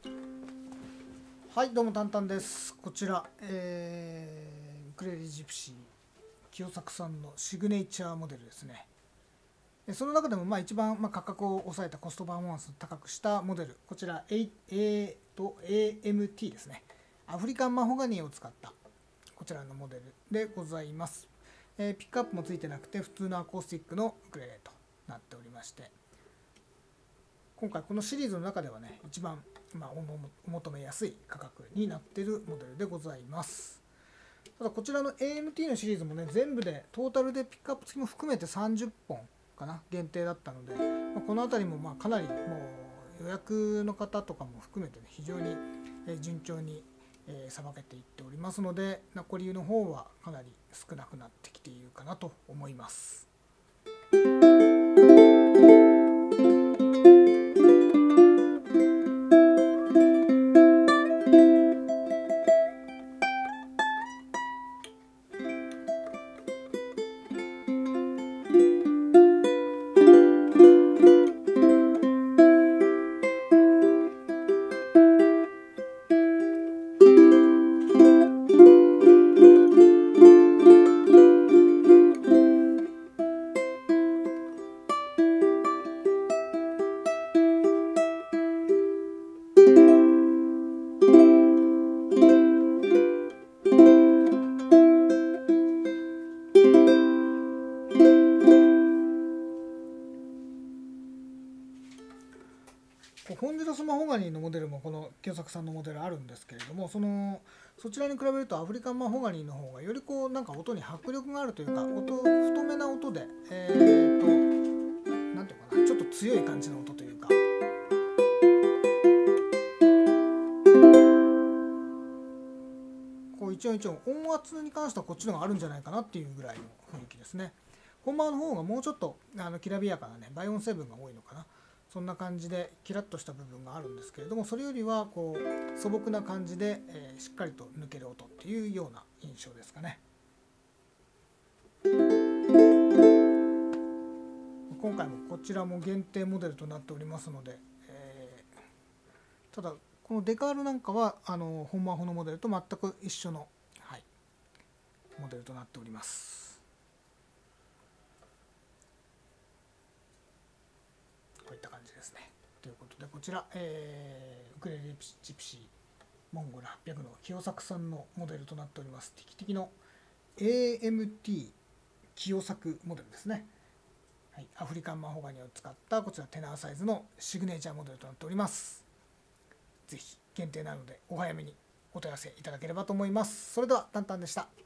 はい、どうもタンタンです。こちら、ウクレレジプシー清作さんのシグネチャーモデルですね。その中でも一番価格を抑えたコストパフォーマンス高くしたモデル、こちら、AMT ですね。アフリカンマホガニーを使ったこちらのモデルでございます。ピックアップもついてなくて普通のアコースティックのウクレレとなっておりまして、今回このシリーズの中ではね、一番お求めやすい価格になっているモデルでございます。ただこちらの AMT のシリーズもね、全部でトータルでピックアップ付きも含めて30本かな限定だったので、この辺りもかなりもう予約の方とかも含めて、ね、非常に順調にさばけていっておりますので、残りの方はかなり少なくなってきているかなと思います。ホンジュラスマホガニーのモデルもこの清作さんのモデルあるんですけれども、そちらに比べるとアフリカンマホガニーの方がより音に迫力があるというか、太めな音でなんていうかな、ちょっと強い感じの音というか、一音一音音圧に関してはこっちの方があるんじゃないかなっていうぐらいの雰囲気ですね。本番の方がもうちょっときらびやかなね、倍音成分が多いのかな、そんな感じでキラッとした部分があるんですけれども、それよりは素朴な感じで、しっかりと抜ける音っていうような印象ですかね。今回もこちらも限定モデルとなっておりますので、ただこのデカールなんかは本マホのモデルと全く一緒の、モデルとなっております。こういった感じですね。ということでこちら、ウクレレジプシーモンゴル800の清作さんのモデルとなっております。テキテキの AMT 清作モデルですね。アフリカンマホガニを使ったこちらテナーサイズのシグネチャーモデルとなっております。ぜひ限定なのでお早めにお問い合わせいただければと思います。それではタンタンでした。